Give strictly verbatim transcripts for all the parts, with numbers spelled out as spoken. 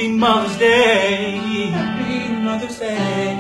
Happy Mother's Day. Happy Mother's Day.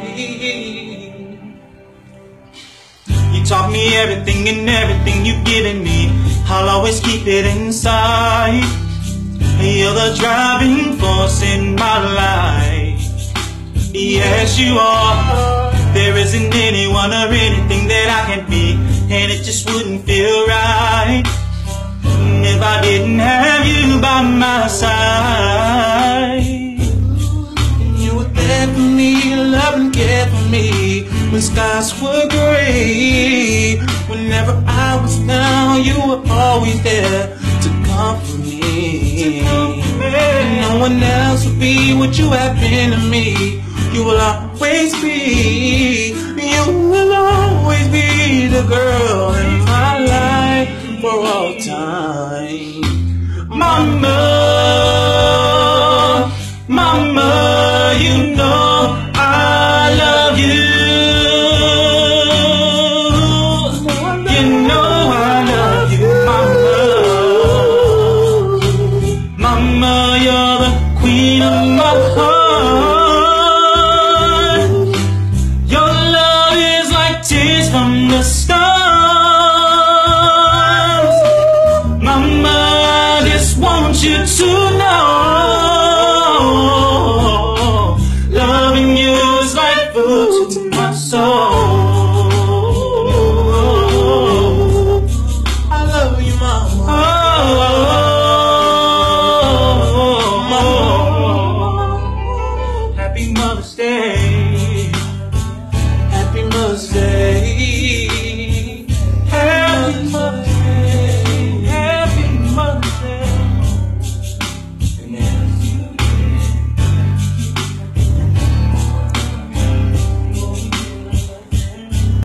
You taught me everything and everything you've given me, I'll always keep it inside. You're the driving force in my life. Yes, you are. There isn't anyone or anything that I can be, and it just wouldn't feel right if I didn't have you by my side. You were there for me, love and care for me, when skies were gray. Whenever I was down, you were always there to comfort me. No one else will be what you have been to me. You will always be, you will always be the girl in my life for all time. Mama, Mama, you know I love you. You know I love you, Mama. Mama, you're the queen of my heart. Your love is like tears from the stars. Mama, I just want you to know, loving you is like food